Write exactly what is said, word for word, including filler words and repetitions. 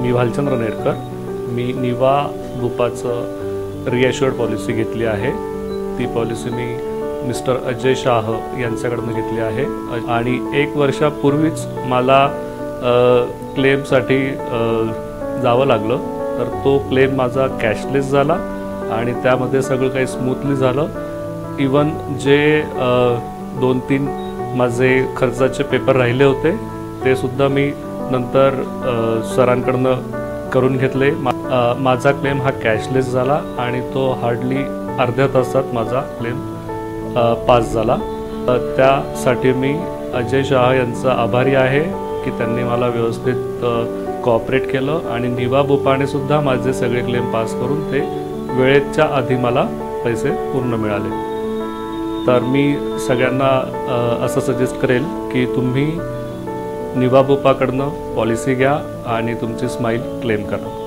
मी भालचंद्र नेरकर. मी निवा बुपाचं reassured policy घेतली आहे. ती पॉलिसी मी मिस्टर अजय शाह यांच्याकडून घेतली आहे आणि एक वर्षापूर्वीच मला क्लेमसाठी जावं लागलं. तर तो क्लेम माझा कॅशलेस झाला आणि त्यामध्ये सगळं काही स्मूथली झालं. इवन जे दोन तीन माझे खर्चाचे पेपर राहिले होते ते सुद्धा मी नंतर सरांकडनं करून घेतले. मा माझा क्लेम हा कॅशलेस झाला आणि तो हार्डली अर्ध्या तासात माझा क्लेम पास झाला. त्यासाठी मी अजय शाह यांचा आभारी आहे की त्यांनी मला व्यवस्थित कोऑपरेट केलं आणि निवा बुपाने सुद्धा माझे सगळे क्लेम पास करून ते वेळेच्या आधी मला पैसे पूर्ण मिळाले. तर मी सगळ्यांना असं सजेस्ट करेल की तुम्ही निवा बुपाकडनं पॉलिसी घ्या आणि तुमची स्माईल क्लेम करा.